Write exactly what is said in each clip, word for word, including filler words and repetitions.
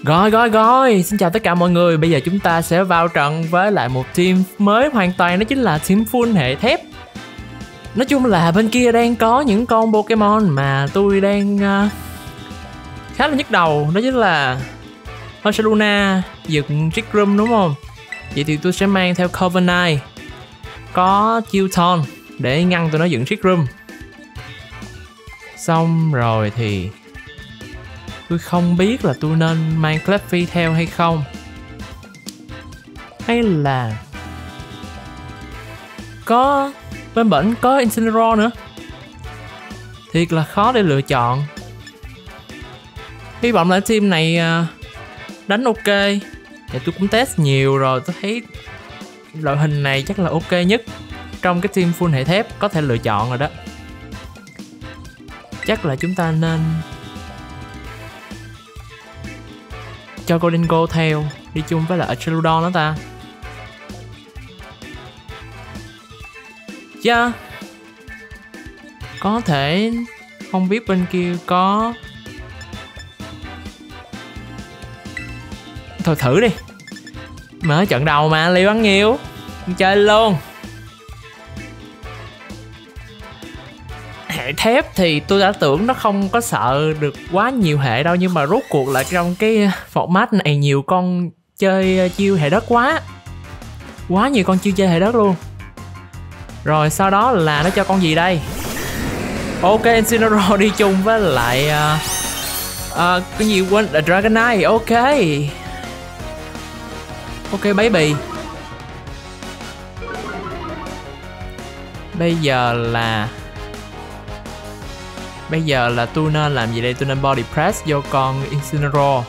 Rồi rồi rồi, xin chào tất cả mọi người. Bây giờ chúng ta sẽ vào trận với lại một team mới hoàn toàn, đó chính là team full hệ thép. Nói chung là bên kia đang có những con Pokemon mà tôi đang uh, khá là nhức đầu. Đó chính là Ursaluna, dựng Trickroom đúng không? Vậy thì tôi sẽ mang theo Corviknight, có Chilton để ngăn tụi nó dựng Trickroom. Xong rồi thì tôi không biết là tôi nên mang Clefairy theo hay không, hay là có bên bển có Incineroar nữa. Thiệt là khó để lựa chọn. Hy vọng là team này đánh ok. Thì tôi cũng test nhiều rồi, tôi thấy loại hình này chắc là ok nhất trong cái team full hệ thép có thể lựa chọn rồi đó. Chắc là chúng ta nên cho Gholdengo theo, đi chung với lại Archaludon đó ta. Dạ yeah. Có thể không biết bên kia có. Thôi thử đi, mở trận đầu mà liều ăn nhiều, chơi luôn. Hệ thép thì tôi đã tưởng nó không có sợ được quá nhiều hệ đâu, nhưng mà rốt cuộc là trong cái format này nhiều con chơi chiêu hệ đất quá Quá nhiều con chiêu chơi hệ đất luôn. Rồi sau đó là nó cho con gì đây? Ok, Incineroar đi chung với lại uh, uh, cái gì quên, Dragonite. Ok Ok baby. Bây giờ là Bây giờ là tôi nên làm gì đây? Tôi nên body press vô con Incineroar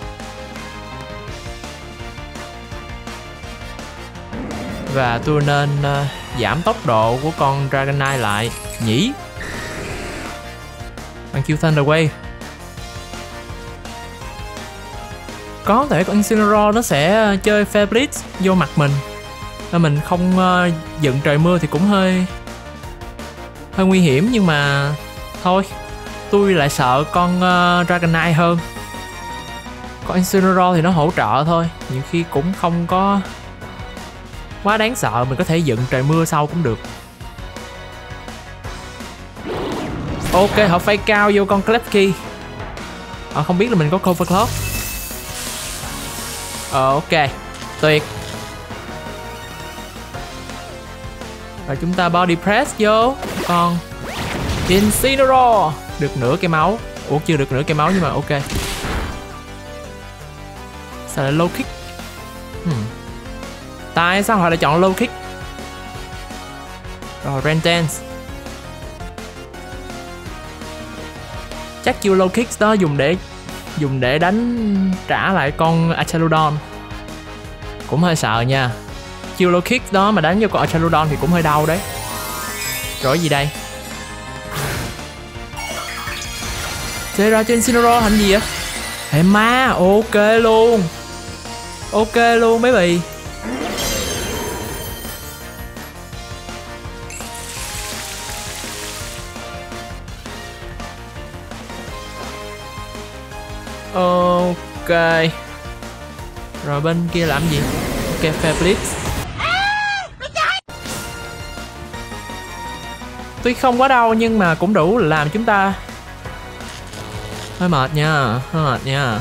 và tôi nên uh, giảm tốc độ của con Dragonite lại nhỉ? Bằng chiêu Thunder Wave. Có thể con Incineroar nó sẽ chơi Fair Blitz vô mặt mình, nên mình không uh, dựng trời mưa thì cũng hơi hơi nguy hiểm, nhưng mà thôi, tôi lại sợ con uh, Dragonite hơn. Con Incineroar thì nó hỗ trợ thôi, nhiều khi cũng không có quá đáng sợ, mình có thể dựng trời mưa sau cũng được. Ok, họ phay cao vô con Klefki. Họ không biết là mình có cover clock. Ờ ok, tuyệt. Và chúng ta body press vô con Incineroar. Được nửa cái máu. Ủa chưa được nửa cái máu nhưng mà ok. Sao lại low kick? Hmm. Tại sao họ lại chọn low kick? Rồi Rain Dance. Chắc chiêu low kick đó dùng để dùng để đánh trả lại con Archaludon. Cũng hơi sợ nha. Chiêu low kick đó mà đánh vô con Archaludon thì cũng hơi đau đấy. Rồi gì đây? Chơi ra trên Incineroar thành gì vậy? Hệ ma, ok luôn. Ok luôn mấy bì. Ok. Rồi bên kia làm gì? Ok, Fair Blitz. Tuy không quá đâu nhưng mà cũng đủ làm chúng ta hơi mệt nha, hơi mệt nha.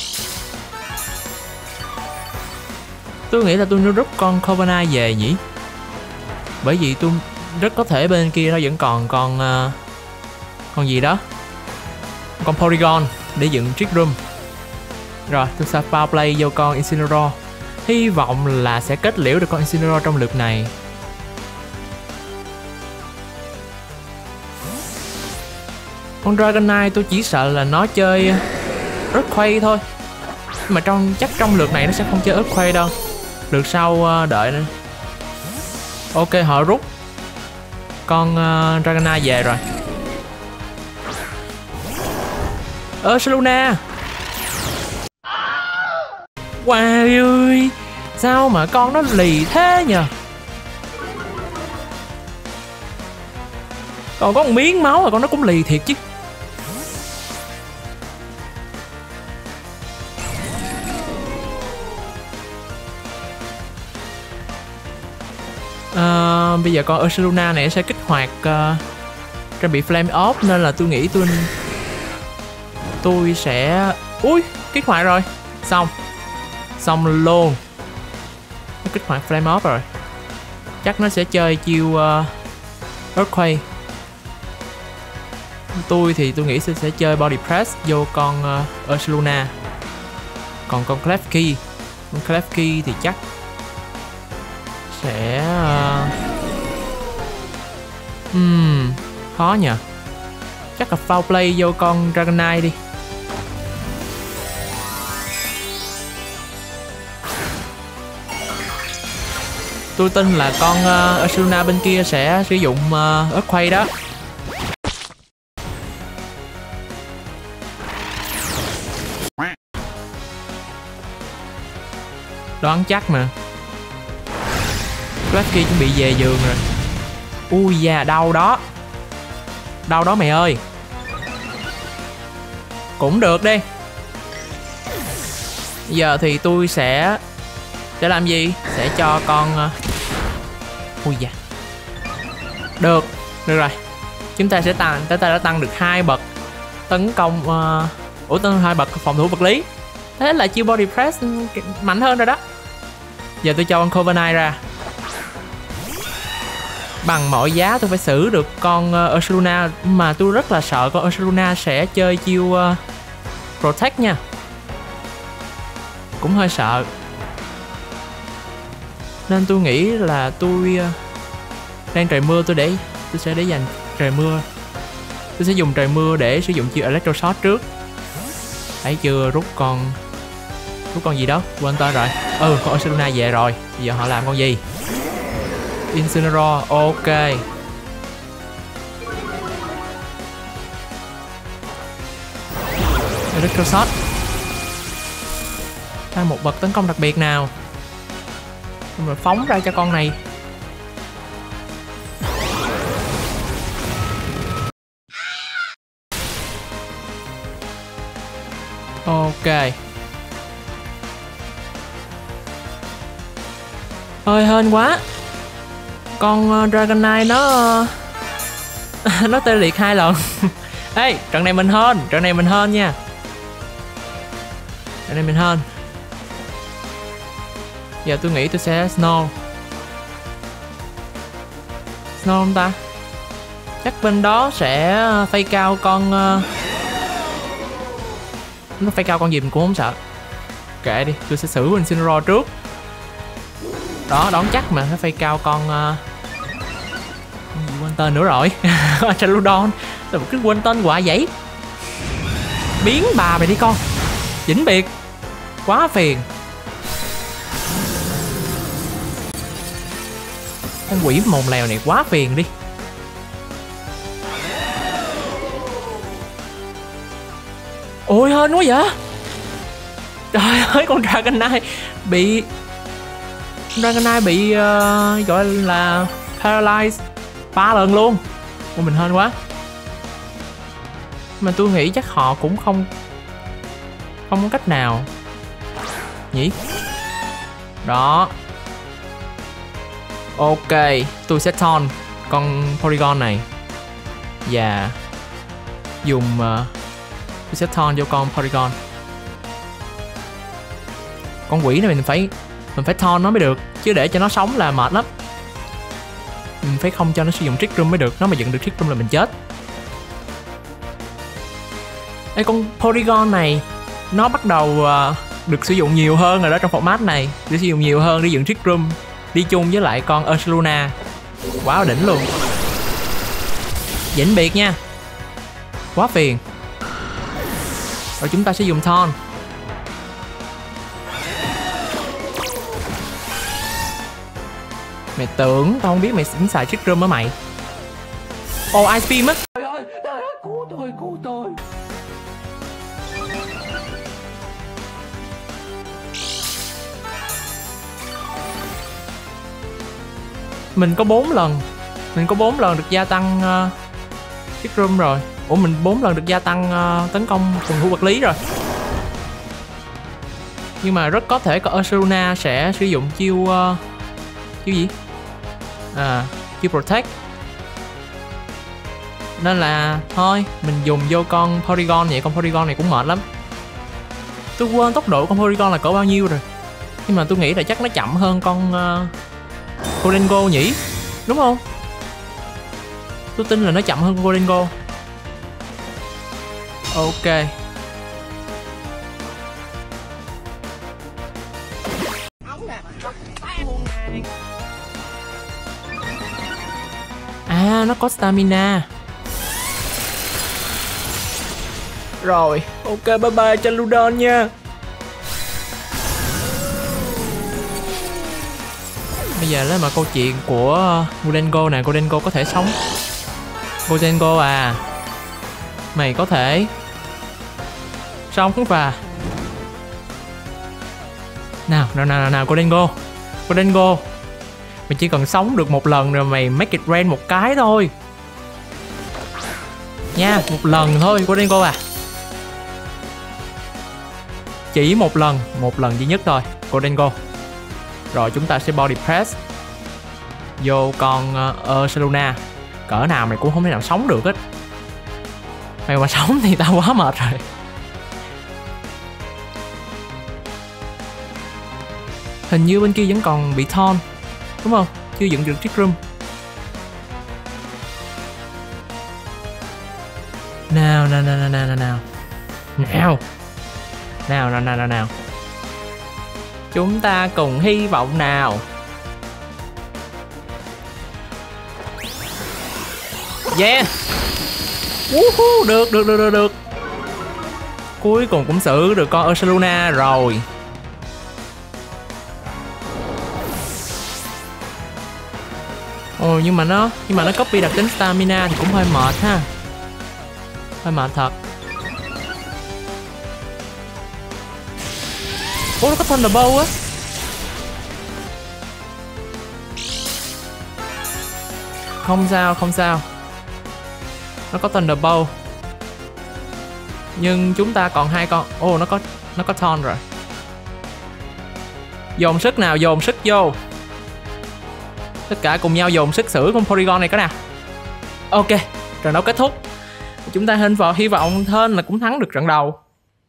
Tôi nghĩ là tôi nên rút con Corviknight về nhỉ? Bởi vì tôi rất có thể bên kia nó vẫn còn con uh, con gì đó, con Porygon để dựng Trick Room. Rồi tôi sẽ power play vô con Incineroar. Hy vọng là sẽ kết liễu được con Incineroar trong lượt này. Con Dragonite tôi chỉ sợ là nó chơi Earthquake thôi, mà trong chắc trong lượt này nó sẽ không chơi Earthquake đâu. Lượt sau đợi nữa. Ok, họ rút con uh, Dragonite về rồi. Ursaluna. Wow ơi, sao mà con nó lì thế nhờ? Còn có một miếng máu mà con nó cũng lì thiệt chứ. uh, bây giờ con Ursaluna này sẽ kích hoạt uh, trang bị Flame Off, nên là tôi nghĩ tôi tôi sẽ ui kích hoạt rồi, xong xong luôn, nó kích hoạt Flame Off rồi, chắc nó sẽ chơi chiêu uh, Earthquake. Tôi thì tôi nghĩ sẽ, sẽ chơi Body Press vô con uh, Ursaluna. Còn con Klefki, con Klefki thì chắc sẽ uh... uhm, khó nhờ, chắc là foul play vô con Dragonite đi. Tôi tin là con uh, Ursaluna bên kia sẽ sử dụng uh, Earthquake đó. Đoán chắc mà. Klefki chuẩn bị về giường rồi. Ui da, đau đó. Đau đó mày ơi. Cũng được đi. Giờ thì tôi sẽ Sẽ làm gì? Sẽ cho con ui da. Được, được rồi. Chúng ta sẽ tăng, chúng ta đã tăng được hai bậc tấn công uh... Ủa, tăng hai bậc phòng thủ vật lý. Thế là chiêu Body Press mạnh hơn rồi đó. Giờ tôi cho con Corviknight ra. Bằng mọi giá tôi phải xử được con uh, Ursaluna. Mà tôi rất là sợ con Ursaluna sẽ chơi chiêu uh, Protect nha. Cũng hơi sợ. Nên tôi nghĩ là tôi uh, đang trời mưa, tôi để Tôi sẽ để dành trời mưa. Tôi sẽ dùng trời mưa để sử dụng chiêu Electro Shot trước. Thấy chưa, rút con Rút con gì đó, quên tên rồi. Ừ, con Ursaluna về rồi. Bây giờ họ làm con gì? Incineroar, ok. Electro Shot. Tăng một bậc tấn công đặc biệt nào. Rồi phóng ra cho con này. Ok. Hơi hên quá. Con uh, Dragonite nó uh, nó tê liệt hai lần. Ê, trận này mình hên, trận này mình hên nha. Trận này mình hên. Giờ tôi nghĩ tôi sẽ Snow. Snow không ta? Chắc bên đó sẽ phay cao con uh... nó phay cao con gì mình cũng không sợ. Kệ đi, tôi sẽ xử Incineroar trước. Đó, đón chắc mà, nó phay cao con uh... con gì quên tên nữa rồi. Chaludon. Tôi cứ quên tên quả vậy. Biến bà mày đi con. Vĩnh biệt. Quá phiền. Con quỷ mồm lèo này quá phiền đi. Ôi hên quá vậy. Trời ơi, con Dragonite bị Dragonite bị uh, gọi là paralyze ba lần luôn. Ôi mình hên quá. Mà tôi nghĩ chắc họ cũng không Không có cách nào nhỉ. Đó. Ok, tôi sẽ taunt con Porygon này. Và dùng uh, tôi sẽ taunt vô con Porygon. Con quỷ này mình phải Mình phải taunt nó mới được. Chứ để cho nó sống là mệt lắm. Mình phải không cho nó sử dụng Trick Room mới được. Nó mà dựng được Trick Room là mình chết. Ê, con Porygon này nó bắt đầu uh, được sử dụng nhiều hơn rồi đó trong format này. Để sử dụng nhiều hơn để dựng Trick Room. Đi chung với lại con Ursaluna. Quá đỉnh luôn. Vĩnh biệt nha. Quá phiền. Rồi chúng ta sẽ dùng Taunt. Mày tưởng tao không biết mày xỉn xài Trick Room á mày. Ồ, Ice Beam á. Trời ơi, trời ơi, cứu tôi, cứu tôi. Mình có bốn lần. Mình có bốn lần được gia tăng uh, Trick Room rồi. Ủa, mình bốn lần được gia tăng uh, tấn công phòng thủ vật lý rồi. Nhưng mà rất có thể con Ursaluna sẽ sử dụng chiêu uh, chiêu gì? À, Q Protect. Nên là thôi mình dùng vô con Porygon vậy. Con Porygon này cũng mệt lắm. Tôi quên tốc độ con Porygon là cỡ bao nhiêu rồi, nhưng mà tôi nghĩ là chắc nó chậm hơn con uh, Gholdengo nhỉ, đúng không? Tôi tin là nó chậm hơn con Gholdengo. Ok. À, nó có stamina. Rồi, ok, bye bye Chaludon nha. Bây giờ lấy mà câu chuyện của Gholdengo nè. Gholdengo có thể sống. Gholdengo à, mày có thể sống và nào nào nào nào Gholdengo. Gholdengo, mày chỉ cần sống được một lần rồi mày make it rain một cái thôi nha. Một lần thôi Gholdengo à, chỉ một lần, một lần duy nhất thôi Gholdengo. Rồi chúng ta sẽ body press vô con uh, Ursaluna. Cỡ nào mày cũng không thể nào sống được hết. Mày mà sống thì tao quá mệt rồi. Hình như bên kia vẫn còn bị thon, đúng không? Chưa dựng được Trick Room. Nào nào nào nào nào nào nào nào nào nào nào nào nào chúng ta cùng hy vọng nào. Yeah. Uh-huh. Được được được được được. Cuối cùng cũng xử được con Ursaluna rồi. Ồ, nhưng mà nó nhưng mà nó copy đặc tính stamina thì cũng hơi mệt ha. Hơi mệt thật. Ủa, nó có Thunderbolt á. Không sao, không sao. Nó có Thunderbolt. Nhưng chúng ta còn hai con. Ồ, oh, nó có nó có Taunt rồi. Dồn sức nào, dồn sức vô. Tất cả cùng nhau dồn sức xử con Porygon này có nào. Ok, trận đấu kết thúc. Chúng ta hên vào hy vọng hơn là cũng thắng được trận đầu.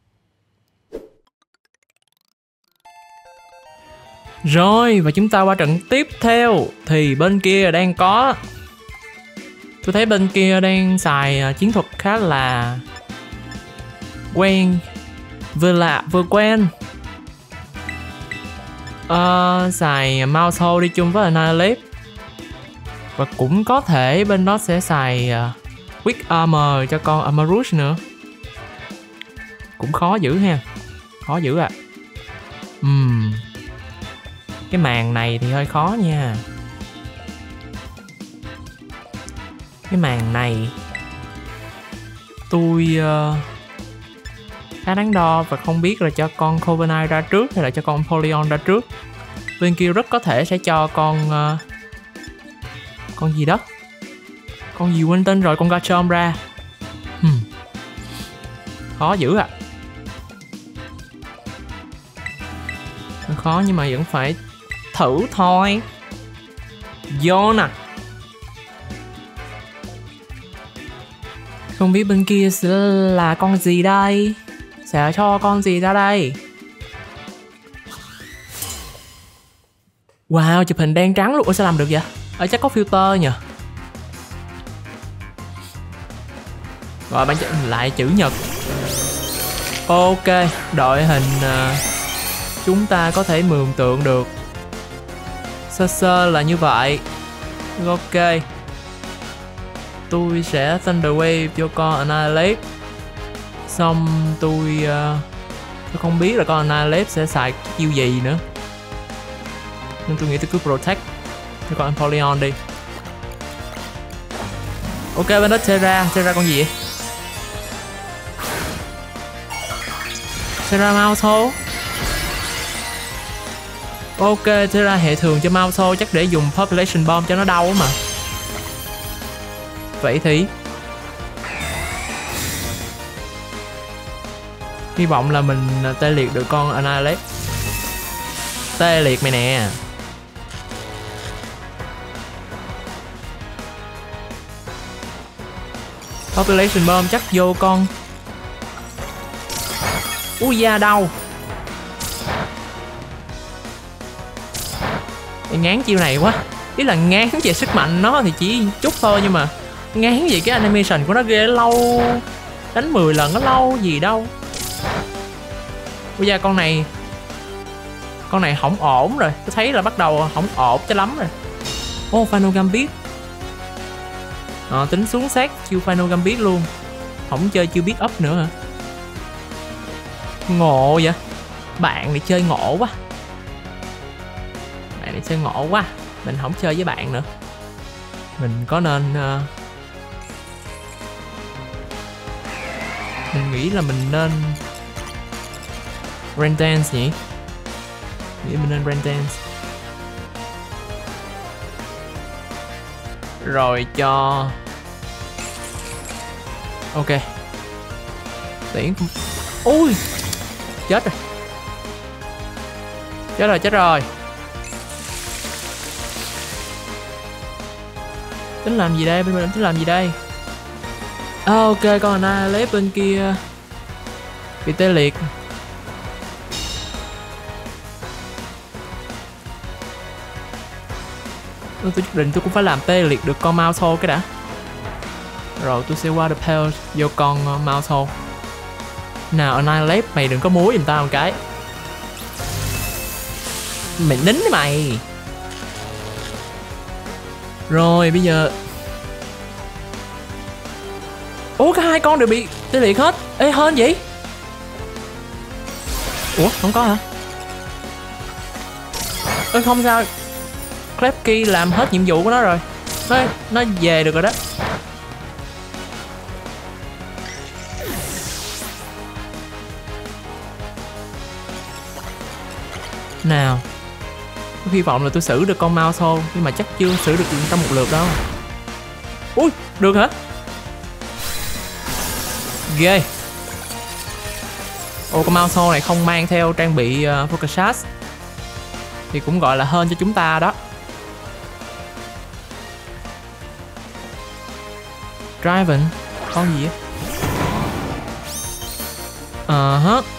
Rồi, và chúng ta qua trận tiếp theo. Thì bên kia đang có, tôi thấy bên kia đang xài chiến thuật khá là quen. Vừa lạ vừa quen. uh, Xài Mouse Hole đi chung với Annihilate. Và cũng có thể bên đó sẽ xài uh, Quick Armor cho con Amarous nữa. Cũng khó giữ ha. Khó giữ à. Uhm. Cái màn này thì hơi khó nha. Cái màn này tôi uh, khá đáng đo và không biết là cho con Corviknight ra trước hay là cho con Empoleon ra trước. Bên kia rất có thể sẽ cho con uh, con gì đó, con gì quên tên rồi, con Garchomp ra. hmm. Khó dữ ạ. À. Khó nhưng mà vẫn phải thử thôi. Vô nè. Không biết bên kia sẽ là con gì đây. Sẽ cho con gì ra đây. Wow, chụp hình đen trắng luôn. Ủa sao làm được vậy? Ở chắc có filter nhỉ. Rồi bạn lại chữ nhật. Ok, đội hình uh, chúng ta có thể mường tượng được. Sơ sơ là như vậy. Ok. Tôi sẽ Thunder Wave cho con Annihilate. Xong tôi uh, tôi không biết là con Annihilate sẽ xài chiêu gì nữa. Nhưng tôi nghĩ tôi cứ Protect cho con Empoleon đi. Ok, bên đó Terra. Terra con gì vậy? Terra Mouse Hole. Ok, Terra hệ thường cho Mouse Hole. Chắc để dùng Population Bomb cho nó đau mà. Vậy thì hy vọng là mình tê liệt được con Annihilate. Tê liệt mày nè. Population bomb chắc vô con. Ui da đau. Ngán chiêu này quá. Ý là ngán về sức mạnh nó thì chỉ chút thôi, nhưng mà ngán về cái animation của nó ghê, lâu. Đánh mười lần nó lâu gì đâu. Ui da con này. Con này không ổn rồi. Tôi thấy là bắt đầu không ổn cho lắm rồi. Ô oh, Final Gambit. À, tính xuống sát chiêu Final Gambit luôn. Không chơi chiêu beat up nữa hả? Ngộ vậy. Bạn này chơi ngộ quá. Bạn này chơi ngộ quá. Mình không chơi với bạn nữa. Mình có nên uh... mình nghĩ là mình nên Rain Dance nhỉ? Nghĩ mình nên Rain Dance. Rồi cho ok. Tiễn. Ui. Chết rồi. Chết rồi, chết rồi. Tính làm gì đây? Bên mình tính làm gì đây? À, ok, con này lấy bên kia bị tê liệt. Tôi quyết định tôi cũng phải làm tê liệt được con mouse hole cái đã. Rồi tôi sẽ qua the pale vô con uh, mouse hole. Nào Annihilate, mày đừng có múa giùm tao một cái. Mày nín mày. Rồi bây giờ. Ủa cả hai con đều bị tê liệt hết. Ê hên vậy. Ủa không có hả? Ê không sao. Klefki làm hết nhiệm vụ của nó rồi. Nó, nó về được rồi đó. Nào. Tôi hy vọng là tôi xử được con mouse hole, nhưng mà chắc chưa xử được trong một lượt đâu. Ui, được hả? Ghê. Ô, con mouse hole này không mang theo trang bị uh, focus shot thì cũng gọi là hên cho chúng ta đó. Driven. Con gì á? Ờ uh hả.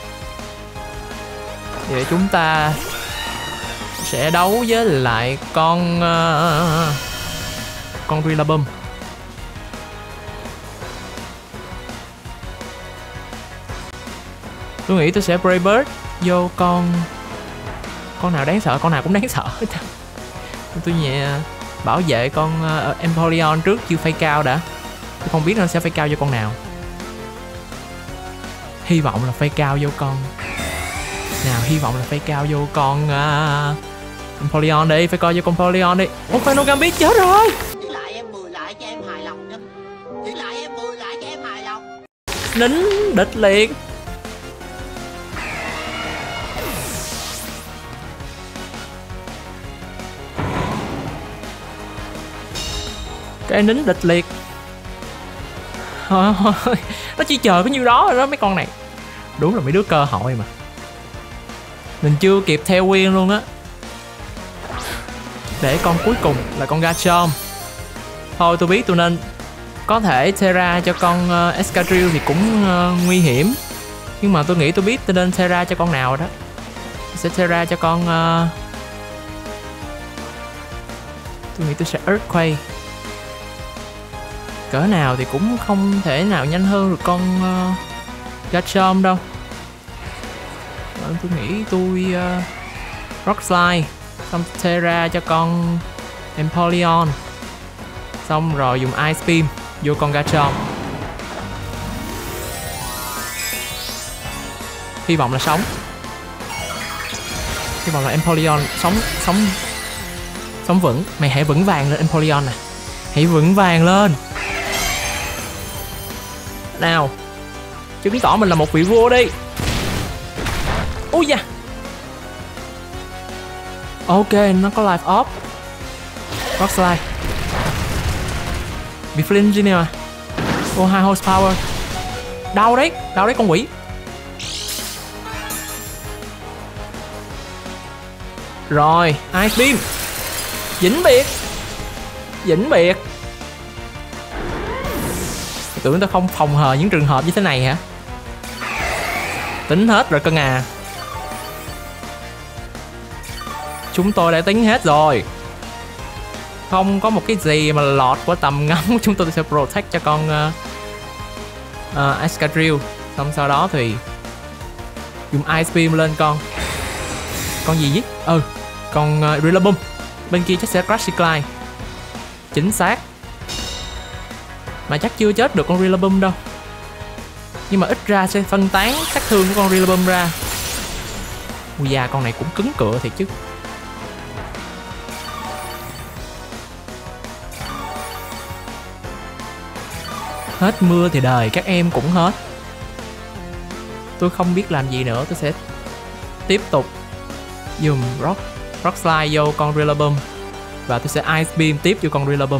Vậy chúng ta sẽ đấu với lại con uh, con Rillaboom. Tôi nghĩ tôi sẽ Brave Bird vô con con nào đáng sợ, con nào cũng đáng sợ. Tôi nhẹ bảo vệ con uh, Empoleon trước chiêu phay cao đã. Tôi không biết nó sẽ phay cao vô con nào. Hy vọng là phay cao vô con nào, hy vọng là phay cao vô con uh, Empoleon đi, phải coi vô con Empoleon đi. Ủa Final Gambit chết rồi. Lại em mười lại cho em hài lòng nhá. Lại em mười lại cho em hài lòng. Nín địch liệt. Cái nín địch liệt. Thôi, nó chỉ chờ có nhiêu đó rồi đó mấy con này. Đúng là mấy đứa cơ hội mà. Mình chưa kịp theo Quyên luôn á. Để con cuối cùng là con Garchomp. Thôi tôi biết tôi nên có thể Terra cho con uh, Excadrill thì cũng uh, nguy hiểm. Nhưng mà tôi nghĩ tôi biết tôi nên Terra cho con nào đó. Tôi sẽ Terra cho con uh... tôi nghĩ tôi sẽ Earthquake. Cỡ nào thì cũng không thể nào nhanh hơn được con uh, Garchomp đâu. Ờ, tôi nghĩ tôi uh, Rock Slide, xong Terra cho con Empoleon, xong rồi dùng Ice Beam vô con Garchomp. Hy vọng là sống. Hy vọng là Empoleon sống sống sống vững. Mày hãy vững vàng lên Empoleon nè. Hãy vững vàng lên. Nào, chứng tỏ mình là một vị vua đi. Ui da. Ok, nó có life off. Rock Slide. Bị flinch nè mà. Oh, high horsepower. Đau đấy, đau đấy con quỷ. Rồi, Ice Beam. Vĩnh biệt. Vĩnh biệt. Tưởng tao không phòng hờ những trường hợp như thế này hả? Tính hết rồi cơ à. Chúng tôi đã tính hết rồi. Không có một cái gì mà lọt qua tầm ngắm. Chúng tôi sẽ protect cho con uh, uh, Excadrill. Xong sau đó thì dùng Ice Beam lên con Con gì vậy? Ừ, con uh, Rillaboom. Bên kia chắc sẽ Crash Clyde. Chính xác. Mà chắc chưa chết được con Rillaboom đâu. Nhưng mà ít ra sẽ phân tán sát thương của con Rillaboom ra. Ui da, con này cũng cứng cựa thiệt chứ. Hết mưa thì đời các em cũng hết. Tôi không biết làm gì nữa. Tôi sẽ tiếp tục dùng Rock Rock Slide vô con Rillaboom. Và tôi sẽ Ice Beam tiếp vô con Rillaboom.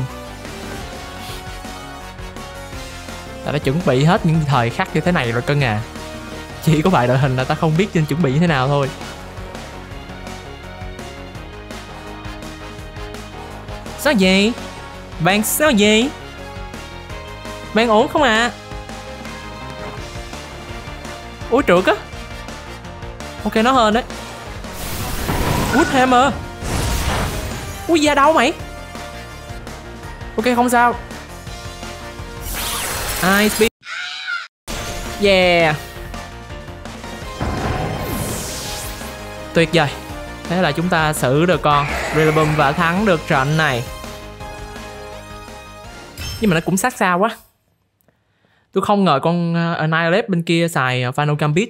Ta đã chuẩn bị hết những thời khắc như thế này rồi cơ à. Chỉ có vài đội hình là ta không biết nên chuẩn bị như thế nào thôi. Sao gì? Bạn sao gì? Bạn ổn không ạ? À? Ui trượt á. Ok nó hên đấy. Woodhammer. Ui da đâu mày? Ok không sao. Ice Beam. Yeah. Tuyệt vời. Thế là chúng ta xử được con Rillaboom và thắng được trận này. Nhưng mà nó cũng sát sao quá. Tôi không ngờ con Annihilate bên kia xài Final Gambit.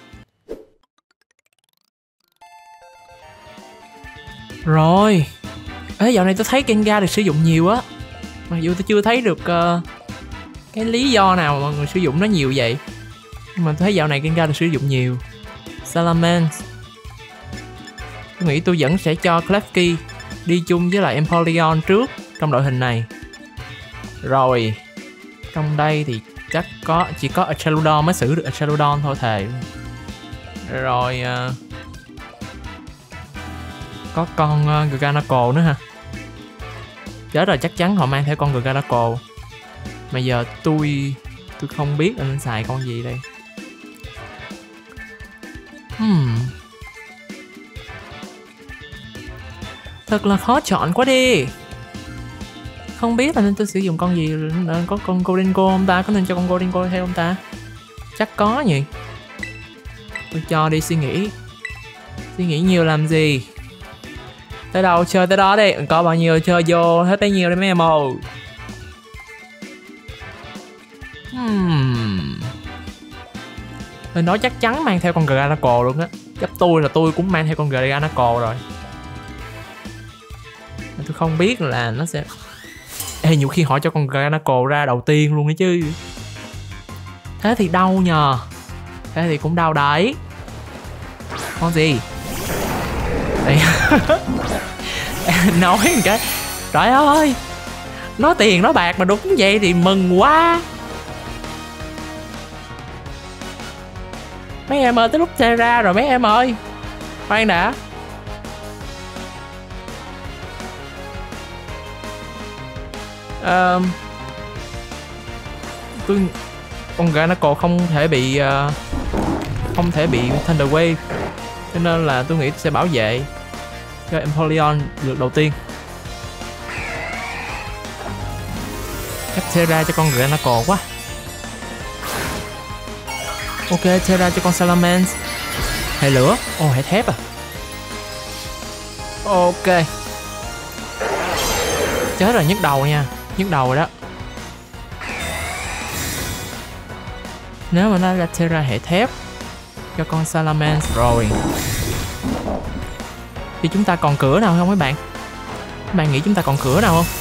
Rồi. Ê, dạo này tôi thấy Gengar được sử dụng nhiều á. Mặc dù tôi chưa thấy được uh, cái lý do nào mà mọi người sử dụng nó nhiều vậy. Nhưng mà tôi thấy dạo này Gengar được sử dụng nhiều. Salamence. Tôi nghĩ tôi vẫn sẽ cho Klefki đi chung với lại Empoleon trước trong đội hình này. Rồi. Trong đây thì chắc có chỉ có Echelodon mới xử được Echelodon thôi thề. Rồi uh, có con uh, Garganacl nữa ha. Chết rồi, chắc chắn họ mang theo con Garganacl. Mà giờ tôi tôi không biết anh xài con gì đây. Hmm. Thật là khó chọn quá đi. Không biết là nên tôi sử dụng con gì. Có con Gordingo không ta? Có nên cho con Gordingo theo không ta? Chắc có nhỉ. Tôi cho đi suy nghĩ. Suy nghĩ nhiều làm gì. Tới đâu chơi tới đó đi. Có bao nhiêu chơi vô hết bấy nhiêu đi mấy em ơi. Hmm. Bên đó chắc chắn mang theo con Garganacl luôn á. Chắc tôi là tôi cũng mang theo con Garganacl rồi. Tôi không biết là nó sẽ... Ê, nhiều khi họ cho con Garganacl ra đầu tiên luôn đấy chứ. Thế thì đau nhờ. Thế thì cũng đau đấy. Con gì? Đây. Nói một cái. Trời ơi. Nói tiền nói bạc mà đúng vậy thì mừng quá. Mấy em ơi, tới lúc xe ra rồi mấy em ơi. Khoan đã. Uh, tôi con Garganacl không thể bị uh, không thể bị Thunder Wave, cho nên là tôi nghĩ tôi sẽ bảo vệ cho Empoleon lượt đầu tiên. Chắc Terra cho con Garganacl quá. Ok, Terra cho con Salamence. Hệ lửa. Ồ, oh, hệ thép à. Ok. Chết rồi, nhức đầu nha. Nhức đầu rồi đó. Nếu mà nó ra Terra hệ thép cho con Salamence rồi thì chúng ta còn cửa nào không mấy bạn? Các bạn nghĩ chúng ta còn cửa nào không?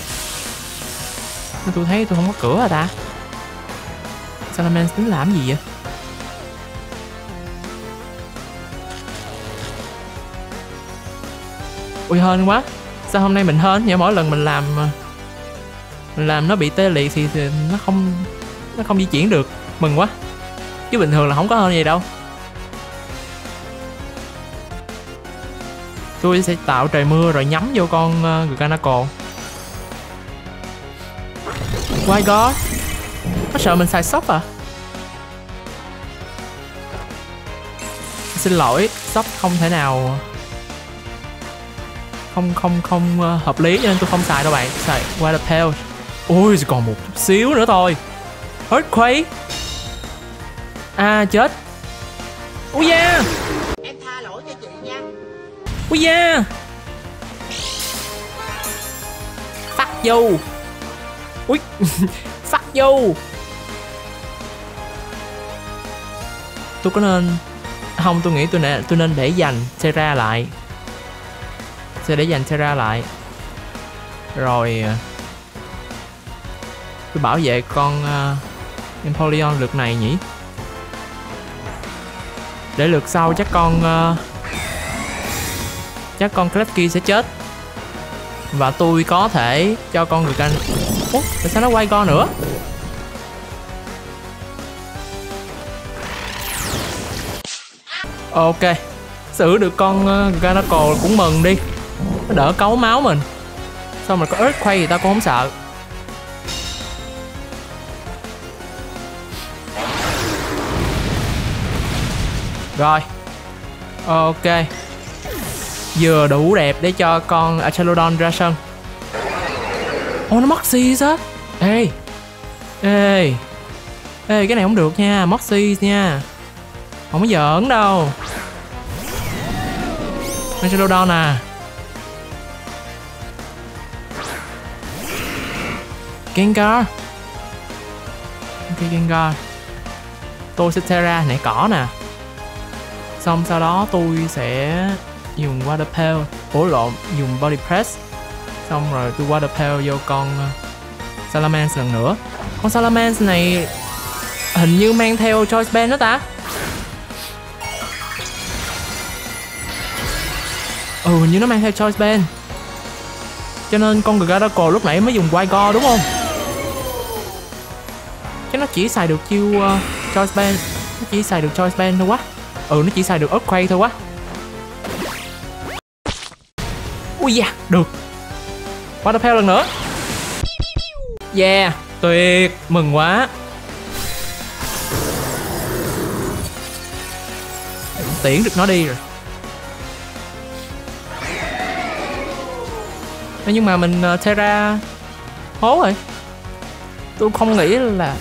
Tôi thấy tôi không có cửa à ta. Salamence tính làm gì vậy? Ui hên quá. Sao hôm nay mình hên vậy? Mỗi lần mình làm Mình làm nó bị tê liệt thì, thì nó không Nó không di chuyển được. Mừng quá. Chứ bình thường là không có hên gì đâu. Tôi sẽ tạo trời mưa rồi nhắm vô con uh, Garganacl. Why God. Nó sợ mình xài sốc à? Xin lỗi, sốc không thể nào không không không uh, hợp lý cho nên tôi không xài đâu bạn. Xài Water Pale. Ôi còn một chút xíu nữa thôi. Earthquake. À chết. Ui da. Em tha lỗi cho chị nha. Ui da. Fuck you. Ui. Fuck you. Tôi có nên không, tôi nghĩ tôi nên tôi nên để dành Terra lại. Sẽ để dành Terra lại. Rồi tôi bảo vệ con uh, Empoleon lượt này nhỉ. Để lượt sau chắc con uh, chắc con Klefki sẽ chết. Và tôi có thể cho con Gurgan. Ủa, tại sao nó quay con nữa? Ok, xử được con uh, Garnacle cũng mừng đi. Nó đỡ cấu máu mình. Xong rồi có Earthquake thì tao cũng không sợ. Rồi. Ok. Vừa đủ đẹp để cho con Achelodon ra sân. Ồ, nó Moxie á. Ê. Ê. Ê, cái này không được nha. Moxie nha. Không có giỡn đâu. Achelodon à. Gengar. Ok, Gengar. Tôi sẽ Terra nãy cỏ nè. Xong sau đó tôi sẽ dùng Water Pale. Ủa lộn, dùng Body Press. Xong rồi tôi Water Pale vô con Salamence lần nữa. Con Salamence này hình như mang theo Choice Band đó ta. Ừ, hình như nó mang theo Choice Band. Cho nên con Gardevoir lúc nãy mới dùng Quigo đúng không? Chứ nó chỉ xài được chiêu uh, Choice Band. Nó chỉ xài được Choice Band thôi quá. Ừ, nó chỉ xài được Earthquake thôi quá. Ui da, được. Water Pale lần nữa. Yeah, tuyệt, mừng quá. Tiễn được nó đi rồi. Nhưng mà mình uh, Terra hố rồi. Tôi không nghĩ là.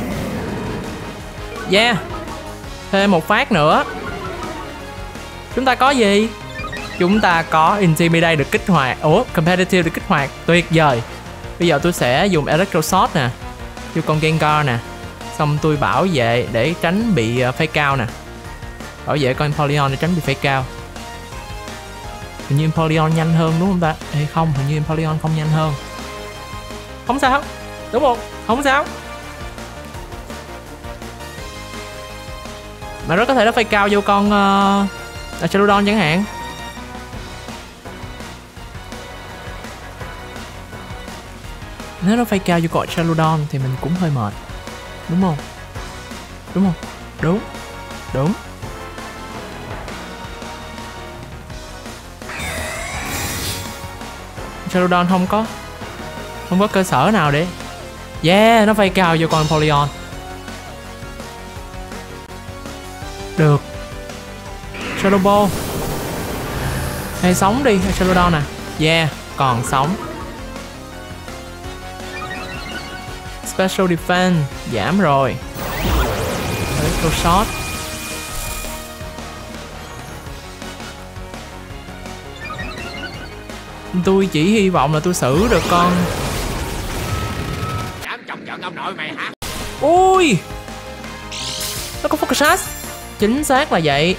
Yeah. Thêm một phát nữa. Chúng ta có gì? Chúng ta có Intimidate được kích hoạt. Ủa, Competitive được kích hoạt. Tuyệt vời. Bây giờ tôi sẽ dùng Electro Shot nè. Cho con Gengar nè. Xong tôi bảo vệ để tránh bị uh, fake cao nè. Bảo vệ con Empoleon để tránh bị fake cao. Hình như Empoleon nhanh hơn đúng không ta? Ê không, hình như Empoleon không nhanh hơn. Không sao. Đúng không? Không sao. Mà rất có thể nó fake cao vô con uh, Achelodon chẳng hạn. Nếu nó fake cao vô con Achelodon thì mình cũng hơi mệt. Đúng không? Đúng không? Đúng. Đúng. Achelodon không có Không có cơ sở nào để. Yeah, nó fake cao vô con Empoleon. Được. Shadow Ball. Hay sống đi Achelodon nè. Yeah, còn sống. Special Defense giảm rồi. Electro Shot. Tôi chỉ hy vọng là tôi xử được con. Dám chọc giận ông nội mày hả? Ui, nó có Focus Sash. Chính xác là vậy.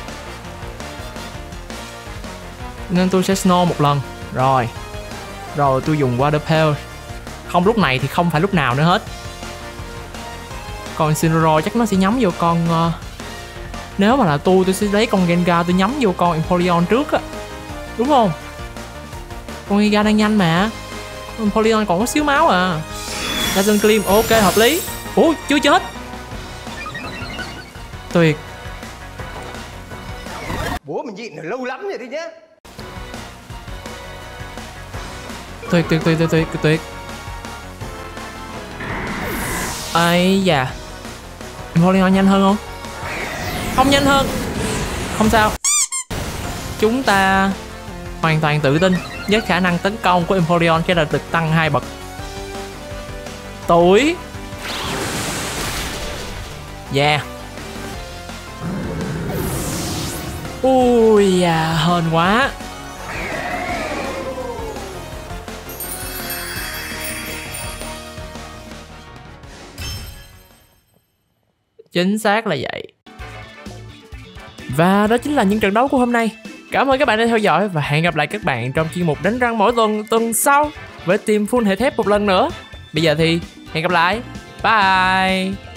Nên tôi sẽ Snow một lần. Rồi. Rồi tôi dùng Water Pale. Không, lúc này thì không phải lúc nào nữa hết. Còn Incineroar chắc nó sẽ nhắm vô con uh... Nếu mà là tôi Tôi sẽ lấy con Gengar tôi nhắm vô con Empoleon trước á. Đúng không? Con Gengar đang nhanh mà. Empoleon còn có xíu máu à. Dazzle Gleam, ok, hợp lý. Ủa, chưa chết. Tuyệt. Bố mình nhịn lâu lắm rồi đấy nhá. Tuyệt, tuyệt, tuyệt, tuyệt, tuyệt, tuyệt. Ây da, Empoleon nhanh hơn không? Không nhanh hơn. Không sao, chúng ta hoàn toàn tự tin với khả năng tấn công của Empoleon sẽ là được tăng hai bậc. Tuổi. Yeah. Ui da, hên quá. Chính xác là vậy. Và đó chính là những trận đấu của hôm nay. Cảm ơn các bạn đã theo dõi và hẹn gặp lại các bạn trong chuyên mục đánh răng mỗi tuần tuần sau với team full hệ thép một lần nữa. Bây giờ thì hẹn gặp lại. Bye.